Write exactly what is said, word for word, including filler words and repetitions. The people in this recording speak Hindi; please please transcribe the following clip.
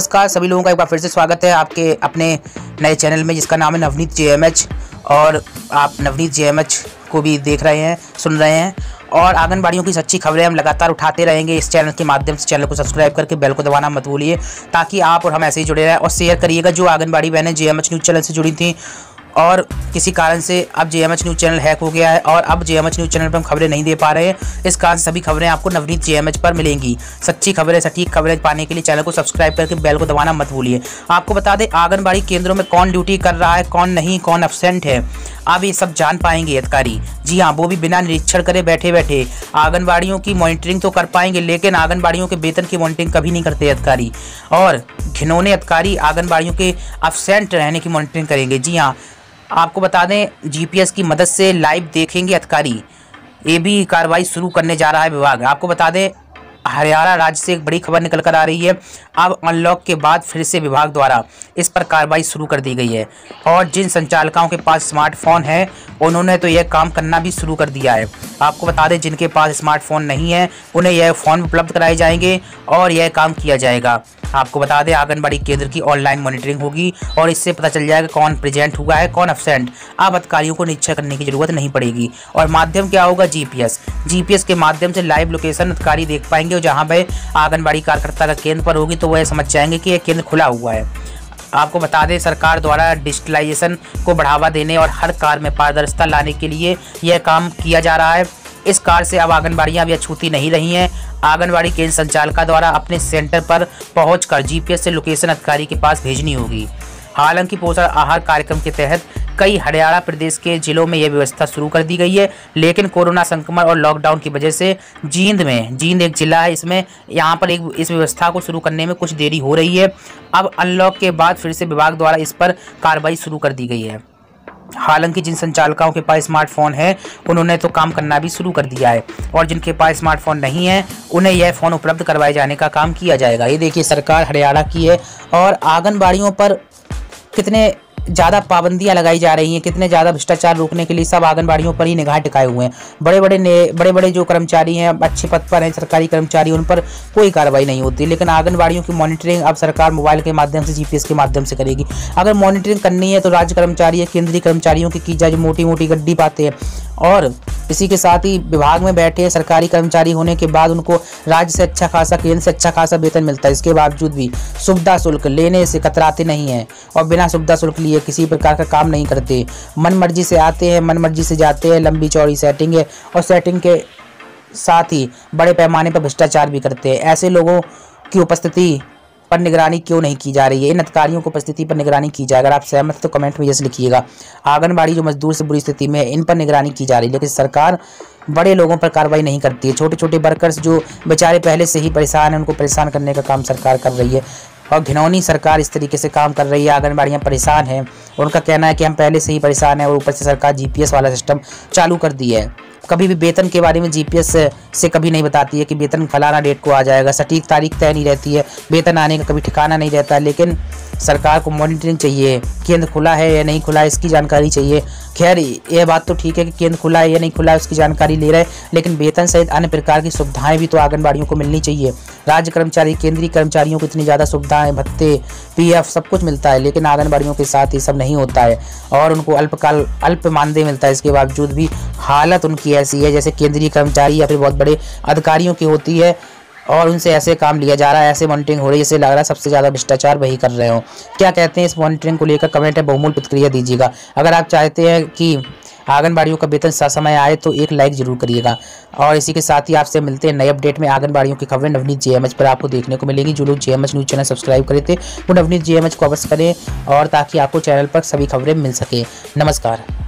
नमस्कार सभी लोगों का एक बार फिर से स्वागत है आपके अपने नए चैनल में जिसका नाम है नवनीत जे एम एच। और आप नवनीत जे एम एच को भी देख रहे हैं, सुन रहे हैं और आंगनबाड़ियों की सच्ची खबरें हम लगातार उठाते रहेंगे इस चैनल के माध्यम से। चैनल को सब्सक्राइब करके बेल को दबाना मत भूलिए ताकि आप और हम ऐसे ही जुड़े रहें। और शेयर करिएगा जो आंगनबाड़ी बहनें J M H news channel से जुड़ी थी और किसी कारण से अब J M H news channel hack हो गया है और अब J M H news channel पर हम खबरें नहीं दे पा रहे हैं। इस कारण से सभी खबरें आपको नवनीत जे एम एच पर मिलेंगी। सच्ची खबरें, सटीक खबरें पाने के लिए चैनल को सब्सक्राइब करके बेल को दबाना मत भूलिए। आपको बता दें आंगनबाड़ी केंद्रों में कौन ड्यूटी कर रहा है, कौन नहीं, कौन एब्सेंट है, अब ये सब जान पाएंगे अधिकारी। जी हाँ, वो भी बिना निरीक्षण करे बैठे बैठे आंगनबाड़ियों की मॉनिटरिंग तो कर पाएंगे, लेकिन आंगनबाड़ियों के वेतन की मॉनिटरिंग कभी नहीं करते अधिकारी। और घिनौने अधिकारी आंगनबाड़ियों के एब्सेंट रहने की मॉनिटरिंग करेंगे। जी हाँ, आपको बता दें जी पी एस की मदद से लाइव देखेंगे अधिकारी। ये भी कार्रवाई शुरू करने जा रहा है विभाग। आपको बता दें हरियाणा राज्य से एक बड़ी खबर निकल कर आ रही है। अब अनलॉक के बाद फिर से विभाग द्वारा इस पर कार्रवाई शुरू कर दी गई है और जिन संचालकों के पास स्मार्टफोन है उन्होंने तो यह काम करना भी शुरू कर दिया है। आपको बता दें जिनके पास स्मार्टफोन नहीं है उन्हें यह फ़ोन उपलब्ध कराए जाएंगे और यह काम किया जाएगा। आपको बता दें आंगनबाड़ी केंद्र की ऑनलाइन मॉनिटरिंग होगी और इससे पता चल जाएगा कौन प्रेजेंट हुआ है, कौन एब्सेंट। अब अधिकारियों को निरीक्षण करने की जरूरत नहीं पड़ेगी। और माध्यम क्या होगा? G P S. G P S के माध्यम से लाइव लोकेशन अधिकारी देख पाएंगे और जहां पे आंगनबाड़ी कार्यकर्ता का केंद्र पर होगी तो वह समझ जाएंगे कि यह केंद्र खुला हुआ है। आपको बता दें सरकार द्वारा डिजिटलाइजेशन को बढ़ावा देने और हर कार्य में पारदर्शिता लाने के लिए यह काम किया जा रहा है। इस कार्य से अब आंगनबाड़ियां भी अछूती नहीं रही हैं। आंगनबाड़ी केंद्र संचालका द्वारा अपने सेंटर पर पहुंचकर जी पी एस से लोकेशन अधिकारी के पास भेजनी होगी। हालांकि पोषण आहार कार्यक्रम के तहत कई हरियाणा प्रदेश के जिलों में यह व्यवस्था शुरू कर दी गई है, लेकिन कोरोना संक्रमण और लॉकडाउन की वजह से जींद में जींद एक जिला है, इसमें यहाँ पर एक इस व्यवस्था को शुरू करने में कुछ देरी हो रही है। अब अनलॉक के बाद फिर से विभाग द्वारा इस पर कार्रवाई शुरू कर दी गई है। हालांकि जिन संचालकों के पास स्मार्टफोन है उन्होंने तो काम करना भी शुरू कर दिया है और जिनके पास स्मार्टफोन नहीं है उन्हें यह फ़ोन उपलब्ध करवाए जाने का काम किया जाएगा। ये देखिए सरकार हरियाणा की है और आंगनबाड़ियों पर कितने ज़्यादा पाबंदियां लगाई जा रही हैं, कितने ज़्यादा भ्रष्टाचार रोकने के लिए सब आंगनबाड़ियों पर ही निगाह टिकाए हुए हैं। बड़े बड़े बड़े बड़े जो कर्मचारी हैं, अच्छे पद पर हैं, सरकारी कर्मचारी, उन पर कोई कार्रवाई नहीं होती, लेकिन आंगनबाड़ियों की मॉनिटरिंग अब सरकार मोबाइल के माध्यम से जी पी एस के माध्यम से करेगी। अगर मॉनिटरिंग करनी है तो राज्य कर्मचारी या केंद्रीय कर्मचारियों की की जाए जो मोटी मोटी गड्डी पाते हैं और इसी के साथ ही विभाग में बैठे सरकारी कर्मचारी होने के बाद उनको राज्य से अच्छा खासा, केंद्र से अच्छा खासा वेतन मिलता है। इसके बावजूद भी सुविधा शुल्क लेने से कतराते नहीं हैं और बिना सुविधा शुल्क लिए किसी प्रकार का काम नहीं करते। मन मर्जी से आते हैं, मन मर्जी से जाते हैं। लंबी चौड़ी सेटिंग है और सेटिंग के साथ ही बड़े पैमाने पर भ्रष्टाचार भी करते हैं। ऐसे लोगों की उपस्थिति पर निगरानी क्यों नहीं की जा रही है? इन अधिकारियों की उपस्थिति पर निगरानी की जाए। अगर आप सहमत हैं तो कमेंट में जैसे लिखिएगा। आंगनबाड़ी जो मजदूर से बुरी स्थिति में है इन पर निगरानी की जा रही है, लेकिन सरकार बड़े लोगों पर कार्रवाई नहीं करती है। छोटे छोटे वर्कर्स जो बेचारे पहले से ही परेशान हैं उनको परेशान करने का काम सरकार कर रही है और घिनौनी सरकार इस तरीके से काम कर रही है। आंगनबाड़ियाँ परेशान हैं, उनका कहना है कि हम पहले से ही परेशान हैं और ऊपर से सरकार जी पी एस वाला सिस्टम चालू कर दी है। कभी भी वेतन के बारे में जी पी एस से कभी नहीं बताती है कि वेतन फलाना डेट को आ जाएगा, सटीक तारीख तय नहीं रहती है, वेतन आने का कभी ठिकाना नहीं रहता है। लेकिन सरकार को मॉनिटरिंग चाहिए, केंद्र खुला है या नहीं खुला है इसकी जानकारी चाहिए। खैर ये बात तो ठीक है कि केंद्र खुला है या नहीं खुला है उसकी जानकारी ले रहे हैं, लेकिन वेतन सहित अन्य प्रकार की सुविधाएं भी तो आंगनबाड़ियों को मिलनी चाहिए। राज्य कर्मचारी, केंद्रीय कर्मचारियों को इतनी ज़्यादा सुविधाएं, भत्ते, पी एफ सब कुछ मिलता है, लेकिन आंगनबाड़ियों के साथ ये सब नहीं होता है और उनको अल्पकाल अल्प मानदेय मिलता है। इसके बावजूद भी हालत उनकी ऐसी है जैसे केंद्रीय कर्मचारी या फिर बहुत बड़े अधिकारियों की होती है और उनसे ऐसे काम लिया जा रहा है, ऐसे मॉनिटरिंग हो रही है, जैसे लग रहा है सबसे ज़्यादा भ्रष्टाचार वही कर रहे हो। क्या कहते हैं इस मॉनिटरिंग को लेकर? कमेंट में बहुमूल्य प्रतिक्रिया दीजिएगा। अगर आप चाहते हैं कि आंगनबाड़ियों का वेतन ससमय आए तो एक लाइक जरूर करिएगा। और इसी के साथ ही आपसे मिलते हैं नए अपडेट में। आंगनबाड़ियों की खबरें नवनीत जे एम एच पर आपको देखने को मिलेंगी। जो लोग J M H news channel subscribe करे थे वो नवनीत जे एम एच को अवश्य करें और ताकि आपको चैनल पर सभी खबरें मिल सके। नमस्कार।